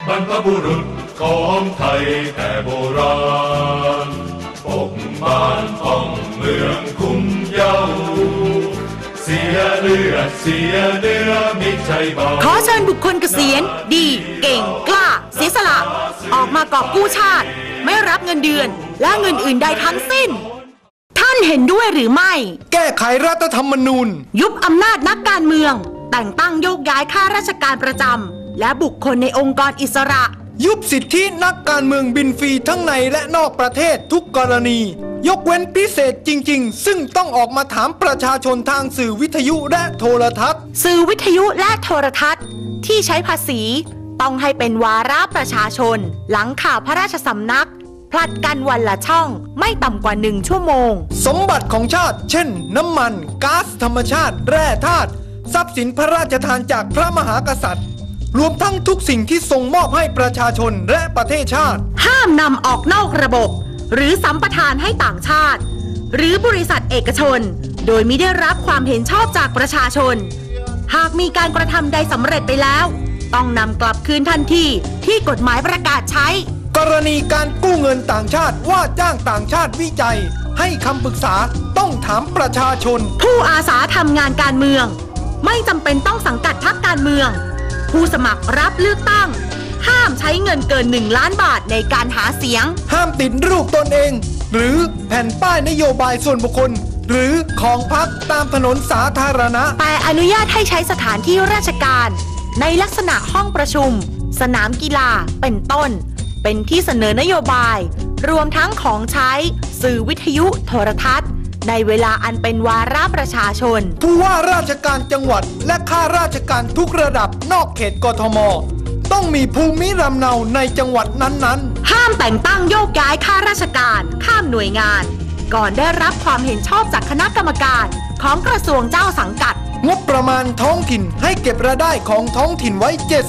บรรพบุรุษของไทยแต่โบราณปกบ้านป้องเมืองคุ้มเย้าเสียเลือดเสียเนื้อมิใช่เบาขอเชิญบุคคลเกษียณดีเก่งกล้าเสียสละออกมากอบกู้ชาติไม่รับเงินเดือนและเงินอื่นใดทั้งสิ้นท่านเห็นด้วยหรือไม่แก้ไขรัฐธรรมนูญยุบอำนาจนักการเมืองแต่งตั้งโยกย้ายข้าราชการประจำและบุคคลในองค์กรอิสระยุบสิทธินักการเมืองบินฟรีทั้งในและนอกประเทศทุกกรณียกเว้นพิเศษจริงๆซึ่งต้องออกมาถามประชาชนทางสื่อวิทยุและโทรทัศน์สื่อวิทยุและโทรทัศน์ที่ใช้ภาษีต้องให้เป็นวาระประชาชนหลังข่าวพระราชสำนักผลัดกันวันละช่องไม่ต่ำกว่า1 ชั่วโมงสมบัติของชาติเช่นน้ำมันก๊าซธรรมชาติแร่ธาตุทรัพย์สินพระราชทานจากพระมหากษัตริย์รวมทั้งทุกสิ่งที่ทรงมอบให้ประชาชนและประเทศชาติห้ามนำออกนอกระบบหรือสัมปทานให้ต่างชาติหรือบริษัทเอกชนโดยมิได้รับความเห็นชอบจากประชาชนหากมีการกระทำใดสำเร็จไปแล้วต้องนำกลับคืนทันทีที่กฎหมายประกาศใช้กรณีการกู้เงินต่างชาติว่าจ้างต่างชาติวิจัยให้คำปรึกษาต้องถามประชาชนผู้อาสาทำงานการเมืองไม่จำเป็นต้องสังกัดพรรคการเมืองผู้สมัครรับเลือกตั้งห้ามใช้เงินเกิน1 ล้านบาทในการหาเสียงห้ามติดรูปตนเองหรือแผ่นป้ายนโยบายส่วนบุคคลหรือของพรรคตามถนนสาธารณะแต่อนุญาตให้ใช้สถานที่ราชการในลักษณะห้องประชุมสนามกีฬาเป็นต้นเป็นที่เสนอนโยบายรวมทั้งของใช้สื่อวิทยุโทรทัศน์ในเวลาอันเป็นวาระประชาชนผู้ว่าราชการจังหวัดและข้าราชการทุกระดับนอกเขตกทมต้องมีภูมิลำเนาในจังหวัดนั้นๆห้ามแต่งตั้งโยกย้ายข้าราชการข้ามหน่วยงานก่อนได้รับความเห็นชอบจากคณะกรรมการของกระทรวงเจ้าสังกัดงบประมาณท้องถิ่นให้เก็บรายได้ของท้องถิ่นไว้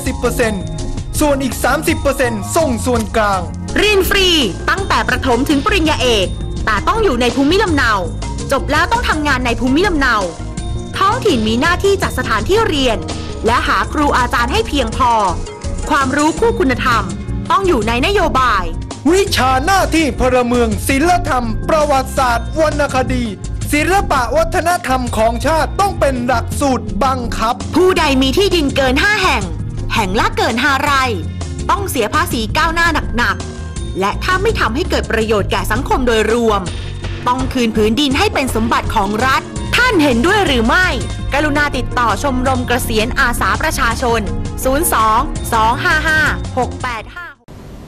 70%ส่วนอีก 30% ส่งส่วนกลางเรียนฟรีตั้งแต่ประถมถึงปริญญาเอกแต่ต้องอยู่ในภูมิลำเนาจบแล้วต้องทำงานในภูมิลำเนาท้องถิ่นมีหน้าที่จัดสถานที่เรียนและหาครูอาจารย์ให้เพียงพอความรู้คู่คุณธรรมต้องอยู่ในนโยบายวิชาหน้าที่พลเมืองศิลธรรมประวัติศาสตร์วรรณคดีศิลปะวัฒนธรรมของชาติต้องเป็นหลักสูตรบังคับผู้ใดมีที่ดินเกิน5 แห่งแห่งละเกิน5 ไร่ต้องเสียภาษีก้าวหน้าหนักๆและถ้าไม่ทำให้เกิดประโยชน์แก่สังคมโดยรวมต้องคืนผืนดินให้เป็นสมบัติของรัฐท่านเห็นด้วยหรือไม่กรุณาติดต่อชมรมเกษียณอาสาประชาชน02-255-6856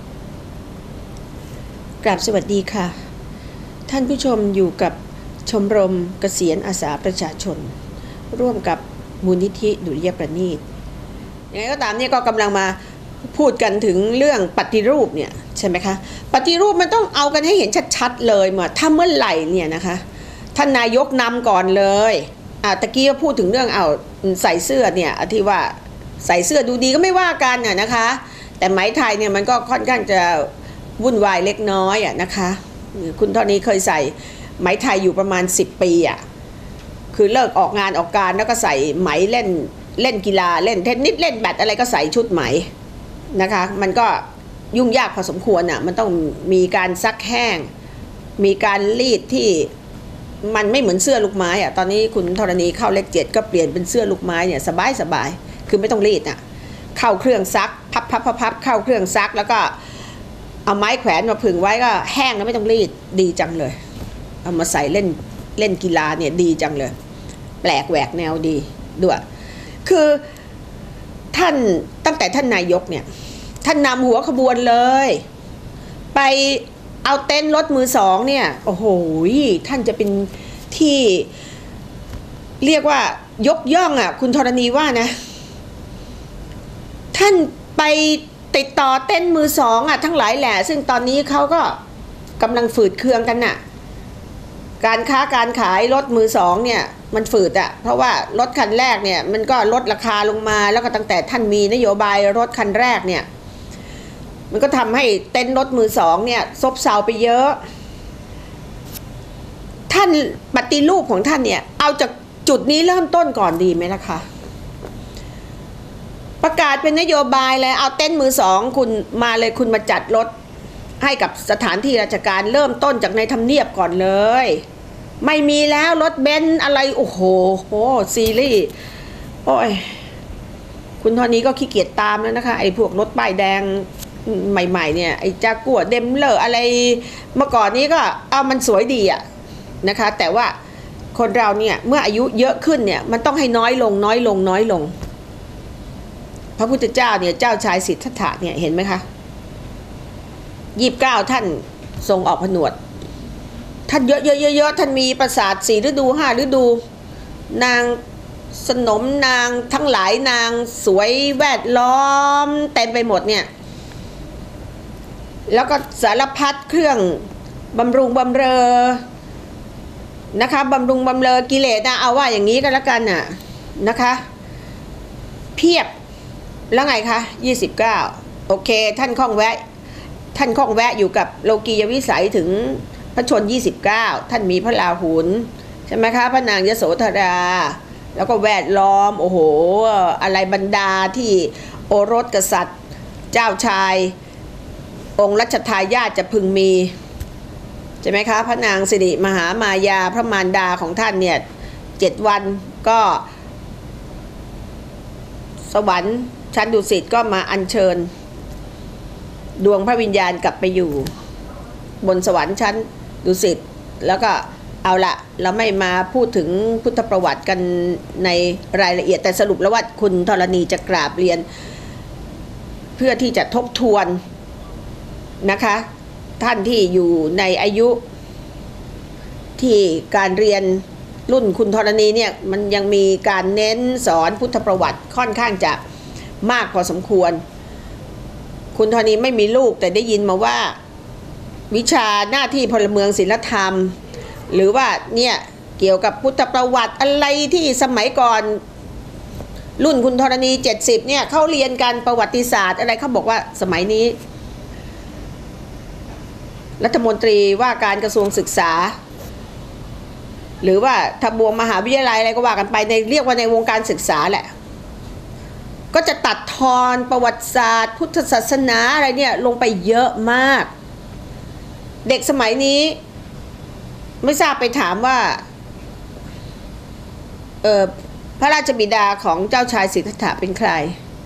กราบสวัสดีค่ะท่านผู้ชมอยู่กับชมรมเกษียณอาสาประชาชนร่วมกับมูลนิธิดุริยประณีตยังไงก็ตามเนี่ยก็กำลังมาพูดกันถึงเรื่องปฏิรูปเนี่ยใช่ไหมคะปฏิรูปมันต้องเอากันให้เห็นชัดๆเลยถ้าเมื่อไหร่เนี่ยนะคะท่านนายกนำก่อนเลยตะกี้ก็พูดถึงเรื่องใส่เสื้อเนี่ยที่ว่าใส่เสื้อดูดีก็ไม่ว่ากันนะคะแต่ไหมไทยเนี่ยมันก็ค่อนข้างจะวุ่นวายเล็กน้อยนะคะคุณเท่านี้เคยใส่ไหมไทยอยู่ประมาณ10 ปีคือเลิกออกงานออกการแล้วก็ใส่ไหมเล่นกีฬาเล่นเทนนิสเล่นแบดอะไรก็ใส่ชุดไหมนะคะมันก็ยุ่งยากพอสมควรมันต้องมีการซักแห้งมีการรีดที่มันไม่เหมือนเสื้อลูกไม้ตอนนี้คุณธรณีเข้าเลข 7ก็เปลี่ยนเป็นเสื้อลูกไม้เนี่ยสบายคือไม่ต้องรีดเข้าเครื่องซักพับเข้าเครื่องซักแล้วก็เอาไม้แขวนมาผึ่งไว้ก็แห้งแล้วไม่ต้องรีดดีจังเลยเอามาใส่เล่นกีฬาเนี่ยดีจังเลยแปลกแหวกแนวดีด้วยคือท่านตั้งแต่ท่านนายกเนี่ยท่านนำหัวขบวนเลยไปเอาเต็นท์รถมือ 2เนี่ยโอ้โหท่านจะเป็นที่เรียกว่ายกย่องคุณธรณีว่านะท่านไปติดต่อเต็นท์มือ 2ทั้งหลายแหละซึ่งตอนนี้เขาก็กำลังฝืดเคืองกันการค้าการขายรถมือ 2เนี่ยมันฝืดเพราะว่ารถคันแรกเนี่ยมันก็ลดราคาลงมาแล้วก็ตั้งแต่ท่านมีนโยบายรถคันแรกเนี่ยมันก็ทำให้เต็นท์รถมือ 2เนี่ยซบเซาไปเยอะท่านปฏิรูปของท่านเนี่ยเอาจากจุดนี้เริ่มต้นก่อนดีไหมล่ะคะประกาศศเป็นนโยบายเลยเอาเต็นท์มือสองคุณมาเลยคุณมาจัดรถให้กับสถานที่ราชการเริ่มต้นจากในทำเนียบก่อนเลยไม่มีแล้วรถเบนซ์อะไรโอ้โหซีรีส์โอ้ยคุณทอนี้ก็ขี้เกียจตามแล้วนะคะไอ้พวกรถป้ายแดงใหม่ๆเนี่ยไอ้จากัวเดมเลอร์อะไรเมื่อก่อนนี้ก็เอามันสวยดีอะนะคะแต่ว่าคนเราเนี่ยเมื่ออายุเยอะขึ้นเนี่ยมันต้องให้น้อยลงพระพุทธเจ้าเนี่ยเจ้าชายสิทธัตถะเนี่ยเห็นไหมคะ29ท่านทรงออกผนวดท่านเยอะท่านมีปราสาท4ฤดู5ฤดูนางสนมนางทั้งหลายนางสวยแวดล้อมเต็มไปหมดเนี่ยแล้วก็สารพัดเครื่องบำรุงบำเรอนะคะบำรุงบำเรอกิเลสนะเอาว่าอย่างนี้ก็แล้วกันน่ะนะคะเพียบแล้วไงคะ29โอเคท่านคล่องแวะอยู่กับโลกียวิสัยถึงพระชน29ท่านมีพระราหุลใช่ไหมคะพระนางยโสธราแล้วก็แวดล้อมโอ้โหอะไรบรรดาที่โอรสกษัตริย์เจ้าชายองค์รัชทายาทจะพึงมีใช่ไหมคะพระนางสิริมหามายาพระมารดาของท่านเนี่ย7 วันก็สวรรค์ชั้นดุสิตก็มาอัญเชิญดวงพระวิญญาณกลับไปอยู่บนสวรรค์ชั้นดุสิตแล้วก็เอาละเราไม่มาพูดถึงพุทธประวัติกันในรายละเอียดแต่สรุปแล้วว่าคุณธรณีจะกราบเรียนเพื่อที่จะทบทวนนะคะท่านที่อยู่ในอายุที่การเรียนรุ่นคุณธรณีเนี่ยมันยังมีการเน้นสอนพุทธประวัติค่อนข้างจะมากพอสมควรคุณธรณีไม่มีลูกแต่ได้ยินมาว่าวิชาหน้าที่พลเมืองศีลธรรมหรือว่าเนี่ยเกี่ยวกับพุทธประวัติอะไรที่สมัยก่อนรุ่นคุณธรณี70เนี่ยเขาเรียนกันประวัติศาสตร์อะไรเขาบอกว่าสมัยนี้รัฐมนตรีว่าการกระทรวงศึกษาหรือว่าทบวงมหาวิทยาลัยอะไรก็ว่ากันไปในเรียกว่าในวงการศึกษาแหละก็จะตัดทอนประวัติศาสตร์พุทธศาสนาอะไรเนี่ยลงไปเยอะมากเด็กสมัยนี้ไม่ทราบไปถามว่าพระราชบิดาของเจ้าชายสิทธัตถะเป็นใคร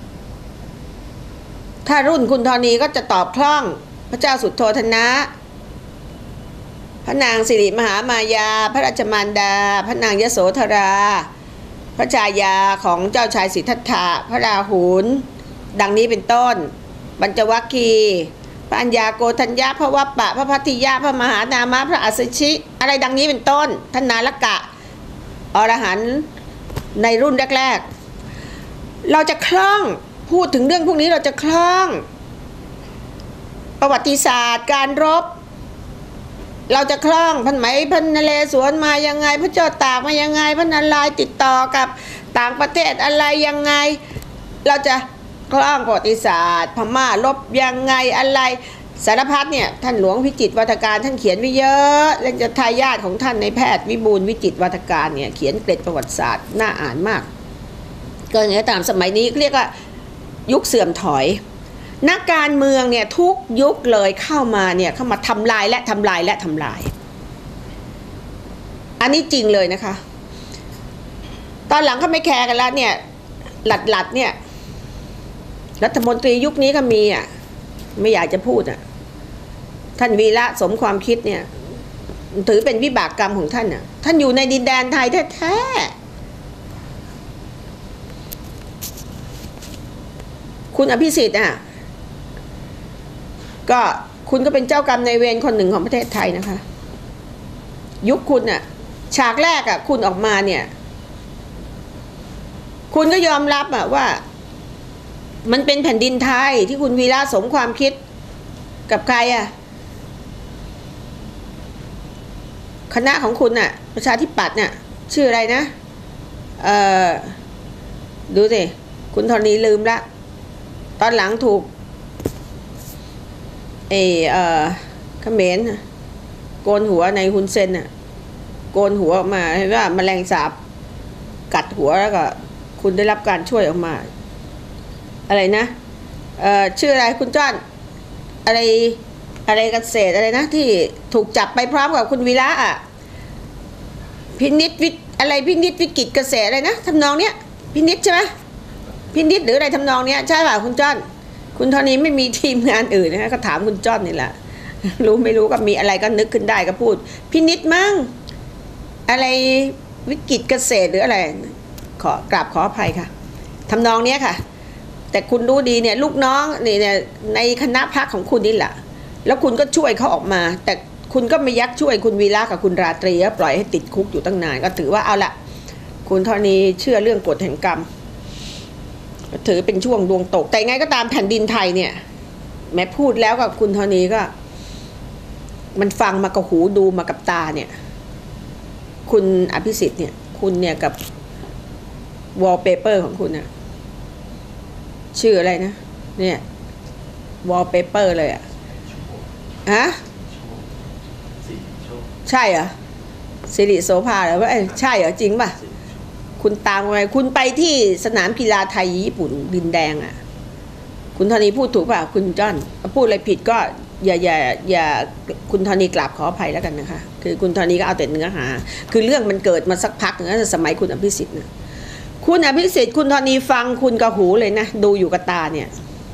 ถ้ารุ่นคุณธรณีก็จะตอบคล่องพระเจ้าสุโธทนะพระนางสิริมหามายาพระราชมารดาพระนางยโสธราพระชายาของเจ้าชายสิทธัตถะพระราหุลดังนี้เป็นต้นปัญจวัคคีย์พระัญญาโกฏัญญาพระวัปปะพระพัทธิยะพระมหานามะพระอัสสชิอะไรดังนี้เป็นต้นท่านนาลกะอรหันต์ในรุ่นแรกๆเราจะคล่องพูดถึงเรื่องพวกนี้เราจะคล่องประวัติศาสตร์การรบเราจะคล่องพันไหมพันนเรศวรมายังไงพระเจ้าตากมายังไงพระนารายณ์ติดต่อกับต่างประเทศอะไรยังไงเราจะคล่องประวัติศาสตร์พม่ารบยังไงอะไรสารพัดเนี่ยท่านหลวงวิจิตรวัฒการท่านเขียนไว้เยอะและจะทายาทของท่านในแพทย์วิบูลย์วิจิตรวัฒการเนี่ยเขียนเกร็ดประวัติศาสตร์น่าอ่านมากก็อย่างนี้ตามสมัยนี้เรียกว่ายุคเสื่อมถอยนักการเมืองเนี่ยทุกยุคเลยเข้ามาเนี่ยเข้ามาทำลายและทำลายและทำลายอันนี้จริงเลยนะคะตอนหลังเขาไม่แคร์กันแล้วเนี่ยหลัดเนี่ยรัฐมนตรียุคนี้ก็มีอ่ะไม่อยากจะพูดอ่ะท่านวีระสมความคิดเนี่ยถือเป็นวิบากกรรมของท่านอ่ะท่านอยู่ในดินแดนไทยแท้ๆคุณอภิสิทธิ์อ่ะก็คุณก็เป็นเจ้ากรรมนายเวรคนหนึ่งของประเทศไทยนะคะยุคคุณอ่ะฉากแรกอ่ะคุณออกมาเนี่ยคุณก็ยอมรับอ่ะว่ามันเป็นแผ่นดินไทยที่คุณวีระสมความคิดกับใครอ่ะคณะของคุณน่ะประชาธิปัตย์เนี่ยชื่ออะไรนะดูสิคุณธรณีลืมละตอนหลังถูกเขมรโกนหัวในฮุนเซนน่ะโกนหัวออกมาเห็นว่าแมลงสาบกัดหัวแล้วก็คุณได้รับการช่วยออกมาอะไรนะชื่ออะไรคุณจ้อนอะไรเกษตรอะไรนะที่ถูกจับไปพร้อมกับคุณวีระอ่ะพินิจวิกฤตเกษตรอะไรนะทำนองเนี้ยพินิจใช่ไหมพินิจหรืออะไรทำนองเนี้ยใช่ป่ะคุณจ้อนคุณเท่านี้ไม่มีทีมงานอื่นนะคะก็ถามคุณจ้อนนี่แหละรู้ไม่รู้ก็มีอะไรก็นึกขึ้นได้ก็พูดพินิจมั้งอะไรวิกฤตเกษตรหรืออะไรขออภัยค่ะทำนองเนี้ยค่ะแต่คุณรู้ดีเนี่ยลูกน้องนี่เนี่ยในคณะพรรคของคุณนี่แหละแล้วคุณก็ช่วยเขาออกมาแต่คุณก็ไม่ยักช่วยคุณวีระกับคุณราตรีปล่อยให้ติดคุกอยู่ตั้งนานก็ถือว่าเอาละคุณเท่านี้เชื่อเรื่องกฎแห่งกรรมถือเป็นช่วงดวงตกแต่ไงก็ตามแผ่นดินไทยเนี่ยแม้พูดแล้วกับคุณเท่านี้ก็มันฟังมากับหูดูมากับตาเนี่ยคุณอภิสิทธิ์เนี่ยคุณเนี่ยกับวอลเปเปอร์ของคุณนะชื่ออะไรนะเนี่ยวอลเปเปอร์เลยอะฮะใช่เหรอสิริโสภาเหรอว่าใช่เหรอจริงป่ะคุณตามไปคุณไปที่สนามกีฬาไทยญี่ปุ่นดินแดงอ่ะคุณธนีพูดถูกป่ะคุณจ้อนพูดอะไรผิดก็อย่าคุณธนีกราบขออภัยแล้วกันนะคะคือคุณธนีก็เอาแต่เนื้อหาคือเรื่องมันเกิดมาสักพักนึงสมัยคุณอภิสิทธิ์นะคุณอภิสิทธิ์คุณธนีฟังคุณกระหูเลยนะดูอยู่กับตาเนี่ย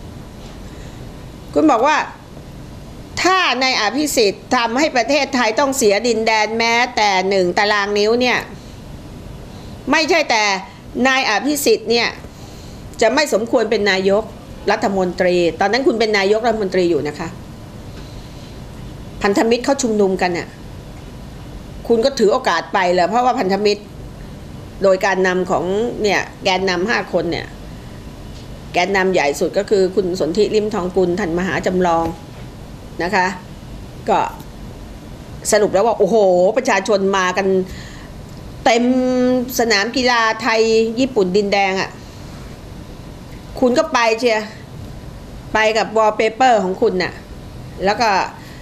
คุณบอกว่าถ้าในอภิสิทธิ์ทำให้ประเทศไทยต้องเสียดินแดนแม้แต่1 ตารางนิ้วเนี่ยไม่ใช่แต่นายอภิสิทธิ์เนี่ยจะไม่สมควรเป็นนายกรัฐมนตรีตอนนั้นคุณเป็นนายกรัฐมนตรีอยู่นะคะพันธมิตรเขาชุมนุมกันเนี่ยคุณก็ถือโอกาสไปเลยเพราะว่าพันธมิตรโดยการนำของเนี่ยแกนนำ5 คนเนี่ยแกนนำใหญ่สุดก็คือคุณสนธิลิ้มทองกุลท่านมหาจำลองนะคะก็สรุปแล้วว่าโอ้โหประชาชนมากันเต็มสนามกีฬาไทยญี่ปุ่นดินแดงอ่ะคุณก็ไปเชียไปกับวอลเปเปอร์ของคุณน่ะแล้วก็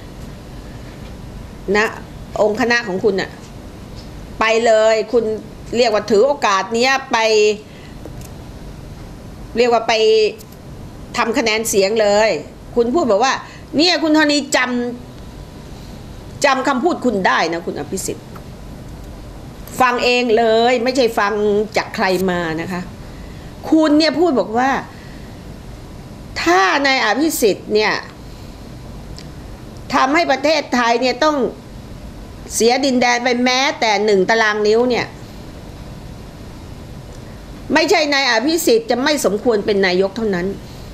นะองค์คณะของคุณน่ะไปเลยคุณเรียกว่าถือโอกาสนี้ไปเรียกว่าไปทำคะแนนเสียงเลยคุณพูดบอกว่าเนี่ยคุณธนีจำคำพูดคุณได้นะคุณอภิสิทธิ์ฟังเองเลยไม่ใช่ฟังจากใครมานะคะคุณเนี่ยพูดบอกว่าถ้านายอภิสิทธิ์เนี่ยทำให้ประเทศไทยเนี่ยต้องเสียดินแดนไปแม้แต่1 ตารางนิ้วเนี่ยไม่ใช่นายอภิสิทธิ์จะไม่สมควรเป็นนายกเท่านั้น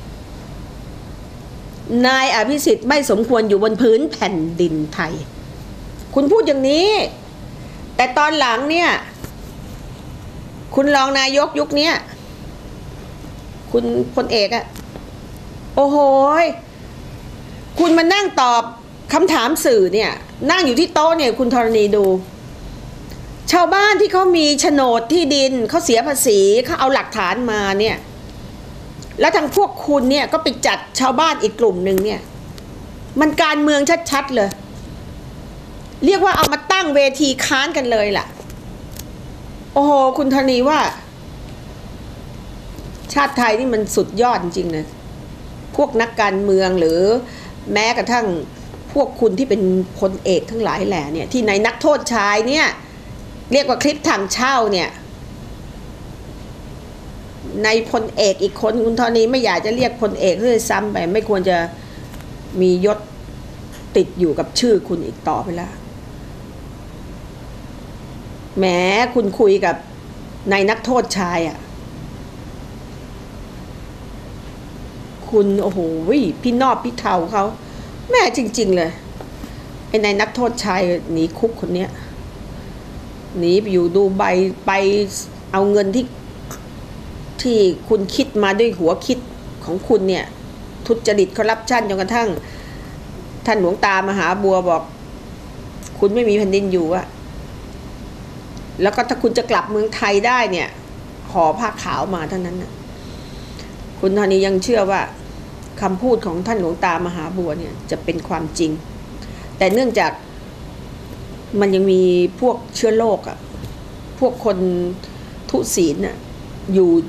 นายอภิสิทธิ์ไม่สมควรอยู่บนพื้นแผ่นดินไทยคุณพูดอย่างนี้แต่ตอนหลังเนี่ยคุณรองนายกยุคนี้คุณพลเอกอะโอ้โหคุณมานั่งตอบคำถามสื่อเนี่ยนั่งอยู่ที่โต๊ะเนี่ยคุณธรณีดูชาวบ้านที่เขามีโฉนดที่ดินเขาเสียภาษีเขาเอาหลักฐานมาเนี่ยแล้วทางพวกคุณเนี่ยก็ไปจัดชาวบ้านอีกกลุ่มหนึ่งเนี่ยมันการเมืองชัดๆเลยเรียกว่าเอามาตั้งเวทีค้านกันเลยล่ะโอ้โหคุณธนีว่าชาติไทยนี่มันสุดยอดจริงๆนะพวกนักการเมืองหรือแม้กระทั่งพวกคุณที่เป็นพลเอกทั้งหลายแหล่เนี่ยที่ในนักโทษชายเนี่ยเรียกว่าคลิปทางเช่าเนี่ยในพลเอกอีกคนคุณธนีไม่อยากจะเรียกพลเอกเลยซ้ำไปไม่ควรจะมียศติดอยู่กับชื่อคุณอีกต่อไปแล้วแหมคุณคุยกับนายนักโทษชายอ่ะคุณโอ้โหพี่นอบพี่เทาเขาแม่จริงๆเลยไอ้นายนักโทษชายหนีคุกคนเนี้ยหนีไปอยู่ดูใบไปเอาเงินที่คุณคิดมาด้วยหัวคิดของคุณเนี่ยทุจริตคอร์รัปชันจนกระทั่งท่านหลวงตามหาบัวบอกคุณไม่มีแผ่นดินอยู่อะแล้วก็ถ้าคุณจะกลับเมืองไทยได้เนี่ยห่อผ้าขาวมาเท่านั้นนะคุณธนียังเชื่อว่าคำพูดของท่านหลวงตามหาบัวเนี่ยจะเป็นความจริงแต่เนื่องจากมันยังมีพวกเชื้อโรคอะพวกคนทุศีลน่ะอยู่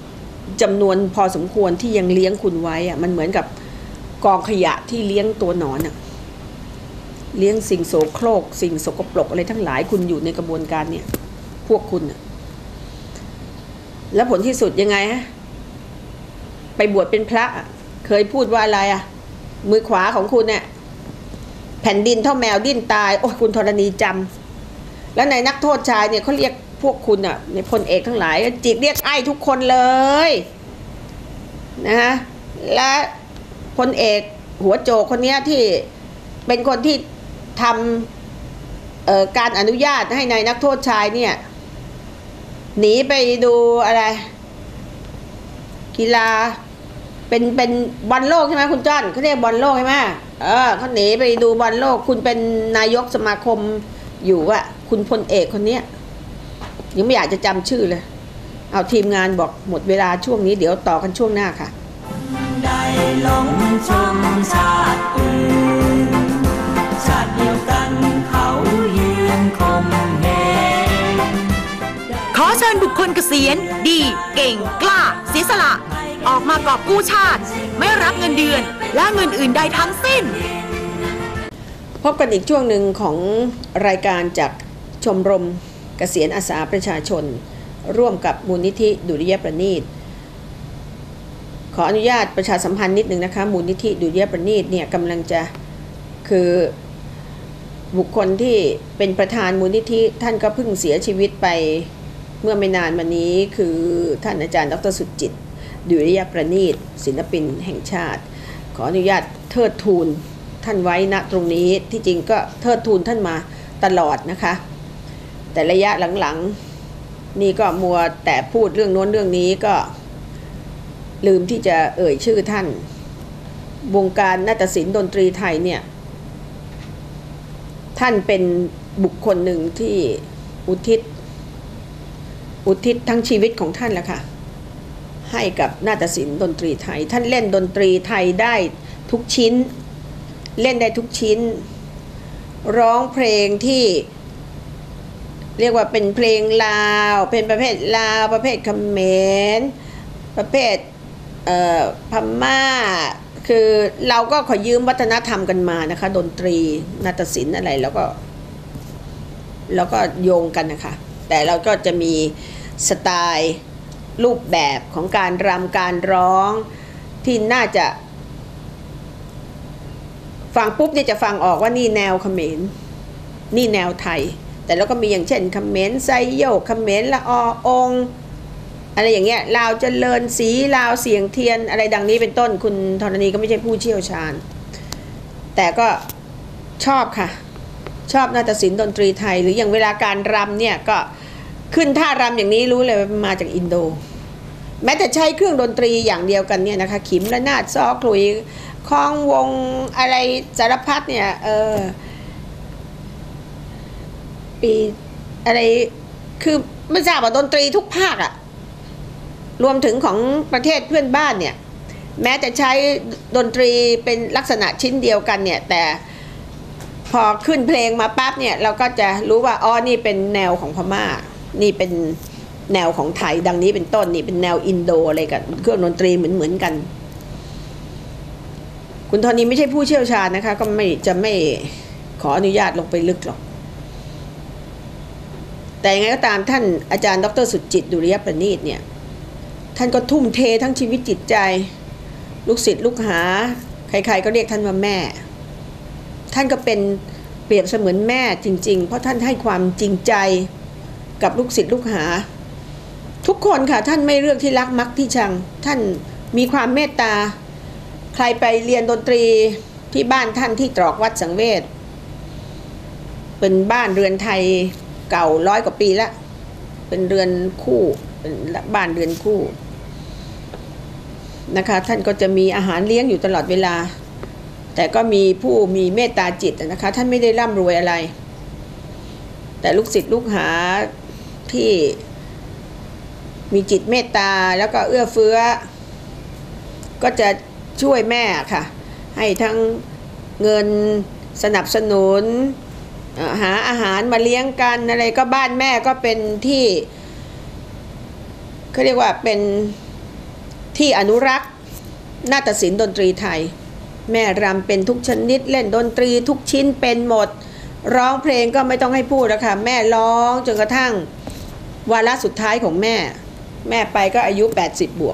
จำนวนพอสมควรที่ยังเลี้ยงคุณไว้อะมันเหมือนกับกองขยะที่เลี้ยงตัวหนอนอะเลี้ยงสิ่งโสโครกสิ่งสกปรกอะไรทั้งหลายคุณอยู่ในกระบวนการเนี่ยพวกคุณอะแล้วผลที่สุดยังไงฮะไปบวชเป็นพระเคยพูดว่าอะไรอะมือขวาของคุณเนี่ยแผ่นดินเท่าแมวดิ้นตายโอ้คุณธรณีจำแล้วในนักโทษชายเนี่ยเขาเรียกพวกคุณอ่ะในพลเอกทั้งหลายจิกเรียกไอ้ทุกคนเลยนะฮะและพลเอกหัวโจกคนนี้ที่เป็นคนที่ทำการอนุญาตให้ในนักโทษชายเนี่ยหนีไปดูอะไรกีฬาเป็นบอลโลกใช่ไหมคุณจ้อนเขาเรียกบอลโลกใช่ไหมเขาหนีไปดูบอลโลกคุณเป็นนายกสมาคมอยู่อะคุณพลเอกคนนี้ยังไม่อยากจะจำชื่อเลยเอาทีมงานบอกหมดเวลาช่วงนี้เดี๋ยวต่อกันช่วงหน้าค่ะได้หลงชมชาติอื่นชาติเดียวกันเขายืนคมเหงขอเชิญบุคคลเกษียณดีเก่งกล้าเสียสละออกมากอบกู้ชาติไม่รับเงินเดือนและเงินอื่นใดทั้งสิ้นพบกันอีกช่วงหนึ่งของรายการจากชมรมเกษียณอาสาประชาชนร่วมกับมูลนิธิดุริยประณีตขออนุญาตประชาสัมพันธ์นิดนึงนะคะมูลนิธิดุริยประณีตเนี่ยกำลังจะคือบุคคลที่เป็นประธานมูลนิธิท่านก็เพิ่งเสียชีวิตไปเมื่อไม่นานมานี้คือท่านอาจารย์ดร.สุจิตต์ดุริยประณีตศิลปินแห่งชาติขออนุญาตเทิดทูนท่านไว้ณตรงนี้ที่จริงก็เทิดทูนท่านมาตลอดนะคะแต่ระยะหลังๆนี่ก็มัวแต่พูดเรื่องโน้นเรื่องนี้ก็ลืมที่จะเอ่ยชื่อท่านวงการนาฏศิลป์ดนตรีไทยเนี่ยท่านเป็นบุคคลหนึ่งที่อุทิศทั้งชีวิตของท่านแหละค่ะให้กับนาฏศิลป์ดนตรีไทยท่านเล่นดนตรีไทยได้ทุกชิ้นเล่นได้ทุกชิ้นร้องเพลงที่เรียกว่าเป็นเพลงลาวเป็นประเภทลาวประเภทเขมรประเภทพม่าคือเราก็ขอยืมวัฒนธรรมกันมานะคะดนตรีนาฏศิลป์อะไรแล้วก็โยงกันนะคะแต่เราก็จะมีสไตล์รูปแบบของการรำการร้องที่น่าจะฟังปุ๊บเนี่ยจะฟังออกว่านี่แนวเขมรนี่แนวไทยแต่แล้วก็มีอย่างเช่นเขมรไซโยกเขมรละอองอะไรอย่างเงี้ยลาวเจริญศรีลาวเสียงเทียนอะไรดังนี้เป็นต้นคุณธรณีก็ไม่ใช่ผู้เชี่ยวชาญแต่ก็ชอบค่ะชอบนาฏศิลป์ดนตรีไทยหรืออย่างเวลาการรำเนี่ยก็ขึ้นท่ารำอย่างนี้รู้เลยมาจากอินโดแม้แต่ใช้เครื่องดนตรีอย่างเดียวกันเนี่ยนะคะขิมระนาดซ้อขลุ่ยคล้องวงอะไรสารพัดเนี่ยปีอะไรคือไม่ทราบว่าดนตรีทุกภาคอะรวมถึงของประเทศเพื่อนบ้านเนี่ยแม้จะใช้ดนตรีเป็นลักษณะชิ้นเดียวกันเนี่ยแต่พอขึ้นเพลงมาปั๊บเนี่ยเราก็จะรู้ว่าอ๋อนี่เป็นแนวของพม่านี่เป็นแนวของไทยดังนี้เป็นต้นนี่เป็นแนวอินโดอะไรกันเครื่องดนตรีเหมือนกันคุณธรณีไม่ใช่ผู้เชี่ยวชาญนะคะก็ไม่ขออนุญาตลงไปลึกหรอกแต่ยังไงก็ตามท่านอาจารย์ดร.สุจิตต์ดุริยประณีตเนี่ยท่านก็ทุ่มเททั้งชีวิตจิตใจลูกศิษย์ลูกหาใครๆก็เรียกท่านว่าแม่ท่านก็เป็นเปรียบเสมือนแม่จริงๆเพราะท่านให้ความจริงใจกับลูกศิษย์ลูกหาทุกคนค่ะท่านไม่เลือกที่รักมักที่ชังท่านมีความเมตตาใครไปเรียนดนตรีที่บ้านท่านที่ตรอกวัดสังเวชเป็นบ้านเรือนไทยเก่า100 กว่าปีแล้วเป็นเรือนคู่เป็นบ้านเรือนคู่นะคะท่านก็จะมีอาหารเลี้ยงอยู่ตลอดเวลาแต่ก็มีผู้มีเมตตาจิตนะคะท่านไม่ได้ร่ำรวยอะไรแต่ลูกศิษย์ลูกหาที่มีจิตเมตตาแล้วก็เอื้อเฟื้อก็จะช่วยแม่ค่ะให้ทั้งเงินสนับสนุนหาอาหารมาเลี้ยงกันอะไรก็บ้านแม่ก็เป็นที่เขาเรียกว่าเป็นที่อนุรักษ์นาฏศิลป์ดนตรีไทยแม่รำเป็นทุกชนิดเล่นดนตรีทุกชิ้นเป็นหมดร้องเพลงก็ไม่ต้องให้พูดแล้วค่ะแม่ร้องจนกระทั่งวาระสุดท้ายของแม่ไปก็อายุ80 บวก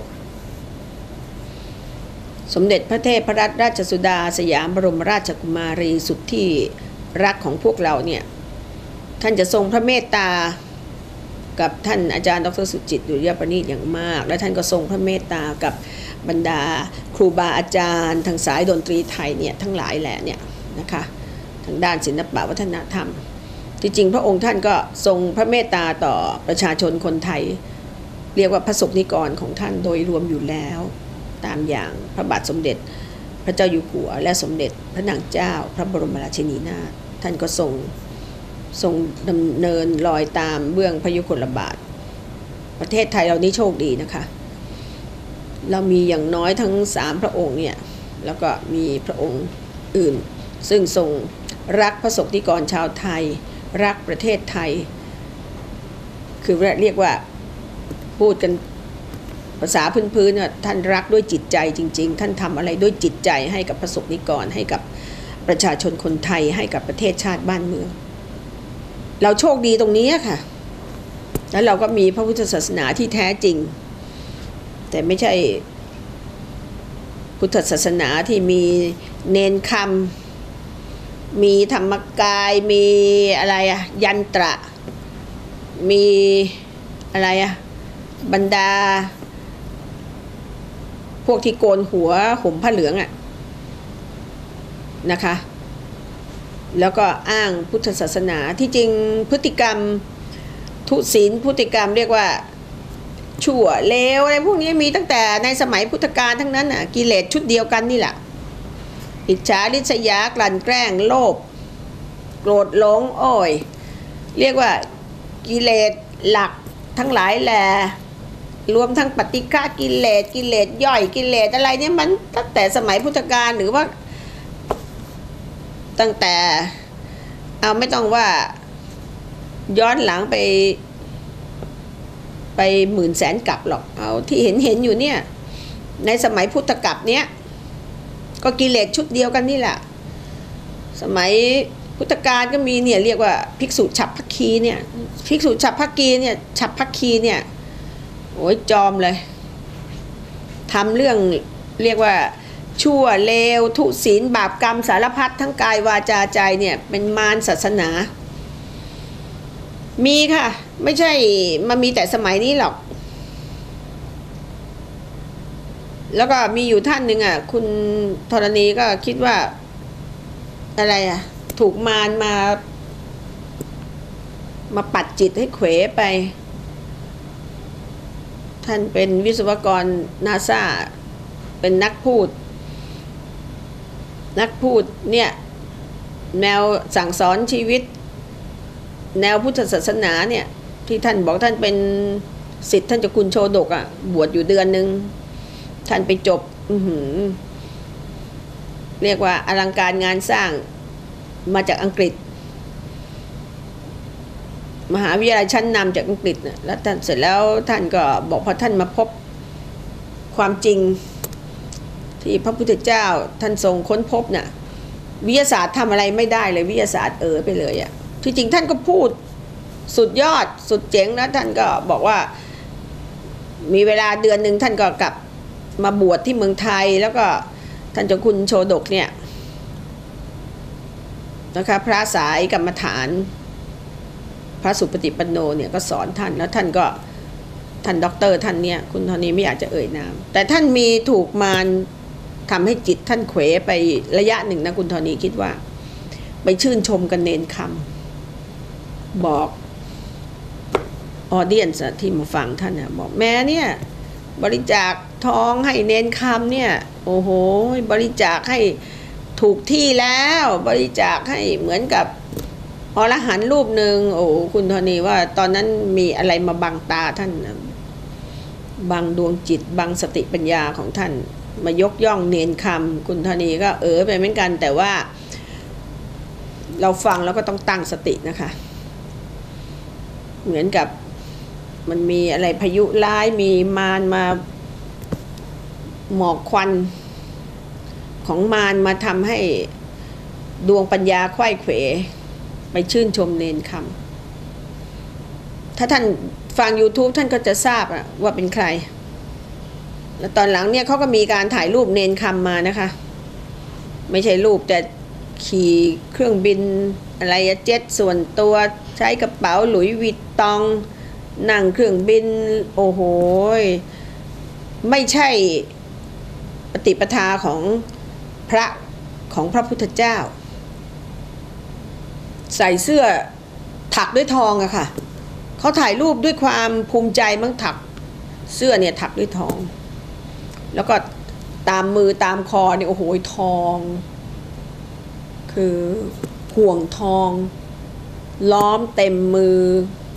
สมเด็จพระเทพรัตนราชสุดาสยามบรมราชกุมารีสุดที่รักของพวกเราเนี่ยท่านจะทรงพระเมตตากับท่านอาจารย์ดร.สุจิตต์ ดุริยประณีตอย่างมากและท่านก็ทรงพระเมตตากับบรรดาครูบาอาจารย์ทางสายดนตรีไทยเนี่ยทั้งหลายแหละเนี่ยนะคะทางด้านศิลปวัฒนธรรมที่จริงพระองค์ท่านก็ทรงพระเมตตาต่อประชาชนคนไทยเรียกว่าพระสงฆ์นิกรของท่านโดยรวมอยู่แล้วตามอย่างพระบาทสมเด็จพระเจ้าอยู่หัวและสมเด็จพระนางเจ้าพระบรมราชินีนาถท่านก็ทรงดำเนินรอยตามเบื้องพระยุคลบาทประเทศไทยเรานี่โชคดีนะคะเรามีอย่างน้อยทั้ง3พระองค์เนี่ยแล้วก็มีพระองค์อื่นซึ่งทรงรักพระสงฆ์นิกรชาวไทยรักประเทศไทยคือเรียกว่าพูดกันภาษาพื้นๆเนี่ยท่านรักด้วยจิตใจจริงๆท่านทำอะไรด้วยจิตใจให้กับพระสงฆ์นิกรให้กับประชาชนคนไทยให้กับประเทศชาติบ้านเมืองเราโชคดีตรงนี้ค่ะแล้วเราก็มีพระพุทธศาสนาที่แท้จริงแต่ไม่ใช่พุทธศาสนาที่มีเนนคำมีธรรมกายมีอะไรยันตระมีอะไรบรรดาพวกที่โกนหัวห่มผ้าเหลืองนะคะแล้วก็อ้างพุทธศาสนาที่จริงพฤติกรรมทุศีลพฤติกรรมเรียกว่าชั่วเลวอะไรพวกนี้มีตั้งแต่ในสมัยพุทธกาลทั้งนั้นกิเลสชุดเดียวกันนี่แหละอิจฉาริษยากลั่นแกล้งโลภโกรธหลงโอ้ยเรียกว่ากิเลสหลักทั้งหลายแหละรวมทั้งปฏิฆะกิเลสย่อยกิเลสอะไรเนี่ยมันตั้งแต่สมัยพุทธกาลหรือว่าตั้งแต่เอาไม่ต้องว่าย้อนหลังไปหมื่นแสนกลับหรอกเอาที่เห็นอยู่เนี่ยในสมัยพุทธกาลเนี้ยก็กิเลสชุดเดียวกันนี่แหละสมัยพุทธกาลก็มีเนี่ยเรียกว่าภิกษุฉัพพคีเนี่ยภิกษุฉัพพคีเนี่ยฉัพพคีเนี่ยโอ้ยจอมเลยทำเรื่องเรียกว่าชั่วเลวทุศีลบาปกรรมสารพัดทั้งกายวาจาใจเนี่ยเป็นมารศาสนามีค่ะไม่ใช่มันมีแต่สมัยนี้หรอกแล้วก็มีอยู่ท่านหนึ่งคุณธรณีก็คิดว่าอะไรถูกมารมาปัดจิตให้เขวไปท่านเป็นวิศวกรนาซาเป็นนักพูดเนี่ยแนวสั่งสอนชีวิตแนวพุทธศาสนาเนี่ยที่ท่านบอกท่านเป็นศิษย์ท่านเจ้าคุณโชดกบวชอยู่เดือนนึงท่านไปจบเรียกว่าอลังการงานสร้างมาจากอังกฤษมหาวิทยาลัยชั้นนำจากอังกฤษแล้วท่านเสร็จแล้วท่านก็บอกพอท่านมาพบความจริงที่พระพุทธเจ้าท่านทรงค้นพบน่ะวิทยาศาสตร์ทำอะไรไม่ได้เลยวิทยาศาสตร์ไปเลยที่จริงท่านก็พูดสุดยอดสุดเจ๋งนะท่านก็บอกว่ามีเวลาเดือนนึงท่านก็กลับมาบวชที่เมืองไทยแล้วก็ท่านเจ้าคุณโชดกเนี่ยนะคะพระสายกรรมฐานพระสุปฏิปันโนเนี่ยก็สอนท่านแล้วท่านด็อกเตอร์ท่านเนี่ยคุณธรณีไม่อยากจะเอ่ยนามแต่ท่านมีถูกมารทำให้จิตท่านเขวไประยะหนึ่งนะคุณธรณีคิดว่าไปชื่นชมกันเนนคำบอกออเดียนส์ที่มาฟังท่านบอกแม่เนี่ยบริจาคทองให้เนนคำเนี่ยโอ้โหบริจาคให้ถูกที่แล้วบริจาคให้เหมือนกับอรหันต์รูปหนึ่งโอ้คุณธรณีว่าตอนนั้นมีอะไรมาบังตาท่านบังดวงจิตบังสติปัญญาของท่านมายกย่องเนนคำคุณธรณีก็ไปเหมือนกันแต่ว่าเราฟังแล้วก็ต้องตั้งสตินะคะเหมือนกับมันมีอะไรพายุร้ายมีมารมาหมอกควันของมารมาทำให้ดวงปัญญาไขว้เขวไปชื่นชมเนนคำถ้าท่านฟัง YouTube ท่านก็จะทราบว่าเป็นใครแล้วตอนหลังเนี่ยเขาก็มีการถ่ายรูปเนนคำมานะคะไม่ใช่รูปแต่ขี่เครื่องบินอะไรเจ็ตส่วนตัวใช้กระเป๋าหลุยส์วิตตองนั่งเครื่องบินโอ้โหไม่ใช่ปฏิปทาของพระพุทธเจ้าใส่เสื้อถักด้วยทองอะค่ะเขาถ่ายรูปด้วยความภูมิใจมั้งถักเสื้อเนี่ยถักด้วยทองแล้วก็ตามมือตามคอเนี่ยโอ้โหทองคือห่วงทองล้อมเต็มมือ